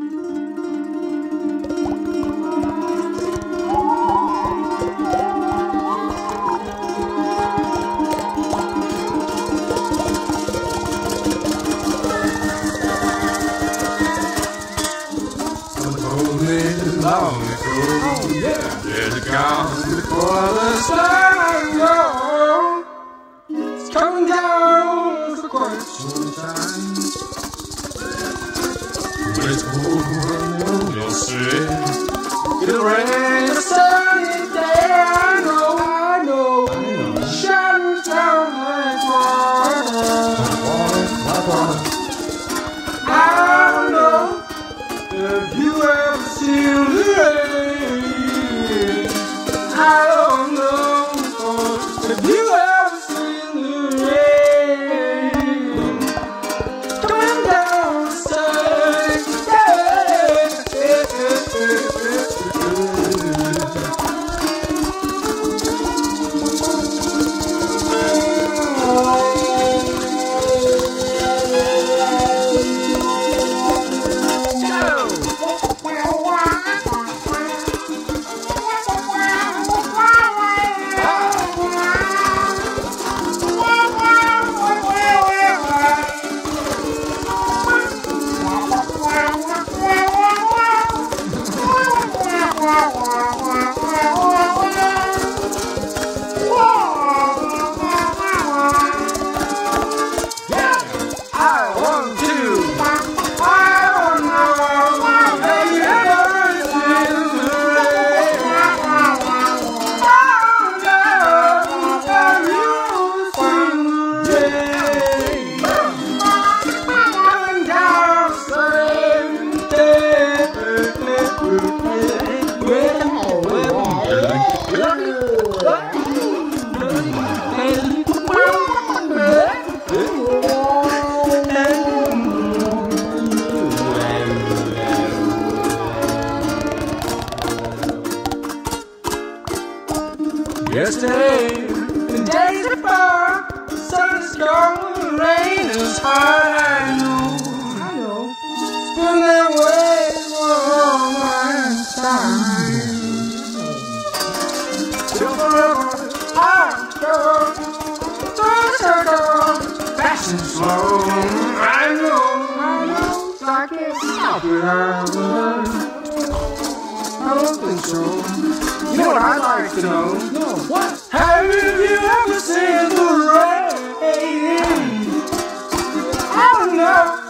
Long ago, there's a calm before the sun goes. It's coming down for quite some time. When it's cold, you'll see it'll rain a sunny day. I know, shining down like water. I don't know if you ever seen the rain. I don't know if you ever seen the rain coming down the side. Yesterday, the days before, the sun is gone, the rain is hard. I know, it's been that way for a long time. Till forever, I go through the circle, fast and slow. I know, I can't stop it. I don't think so. You know what I'd like to know? No, what? Have you ever seen the rain? I don't know.